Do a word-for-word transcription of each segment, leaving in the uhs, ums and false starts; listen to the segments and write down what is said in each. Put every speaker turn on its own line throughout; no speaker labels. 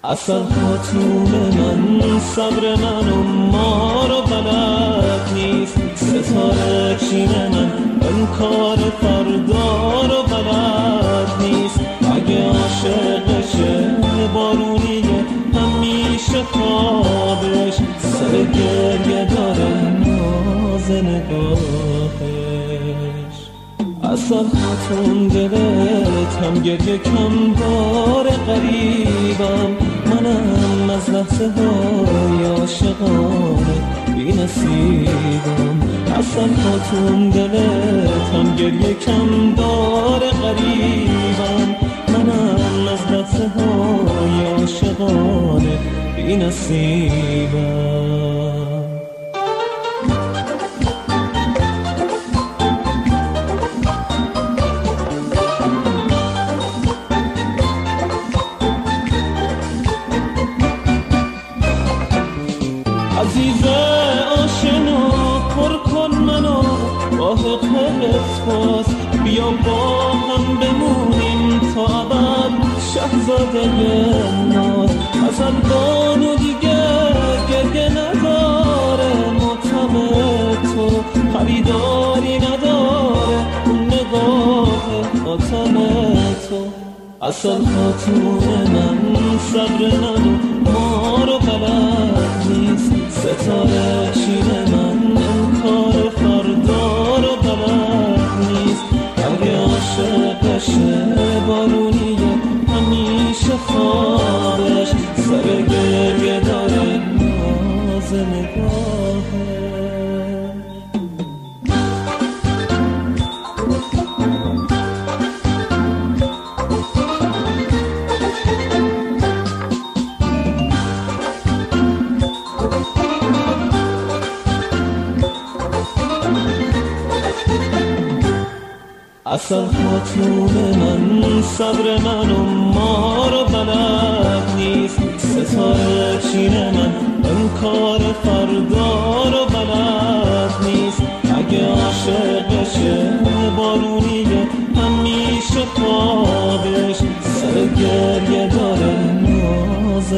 اصل خاتون من صبر من و ما رو بلد نیست، ستاره چین من انکار فردا رو بلد نیست. اگه عاشقشه بارونیه همیشه خوابش، سر گریه داره ناز نگاهش. اصل خاتون دلت هم گریه کم داره غریبم، منم از لحظه های عاشقانه بی نصیبم. اصل خاتون دلت هم گریه کم داره غریبم، منم از لحظه های عاشقانه بی نصیبم. عزیزه آشنا پر کن منو با حقیقت باز، بیا با هم بمونیم تا ابد شهزاده ناز. ازل بانو دیگه گرگه نداره، مطمع تو خریداری نداره، اون نگاه خاتم تو. اصل خاتون من صبر من ما رو بلد نیست، ستاره چین من انکار فردا رو بلد نیست. اگه عاشقشه بارونیه همیشه خوابش، سر گریه داره ناز نگاهش. اصل خاتون من صبر من و ما رو بلد نیست، ستاره چین من انکار فردا رو بلد نیست. اگه عاشقشه بارونیه همیشه خوابش، سر گریه داره ناز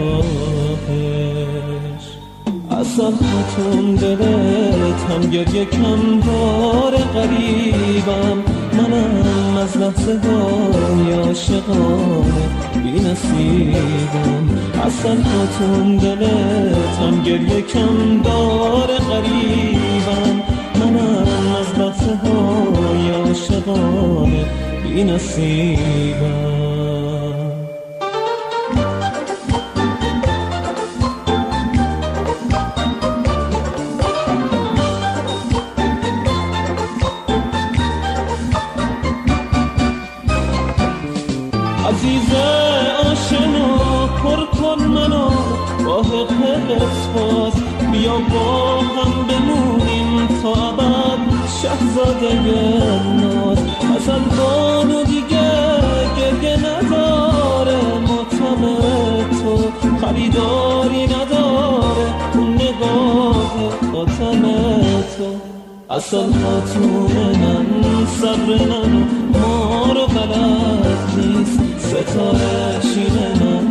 نگاهش. اصل خاتون دلت هم گریه کم داره غریبم، منم از لحظه های عاشقانه بی نصیبم. اصل خاتون دلت هم گریه کم داره غریبم، منم از لحظه های عاشقانه بی نصیبم. عزیزه آشنا پر کن منو با حقیقت باز، بیا با هم بمونیم تا ابد شهزاده ناز. ازل بانو دیگه گرگه نداره، مطمع تو خریداری نداره، اون نگاه خاتم تو. اصل خاتون من صبر من ما رو بلد نیست، ستاره چین من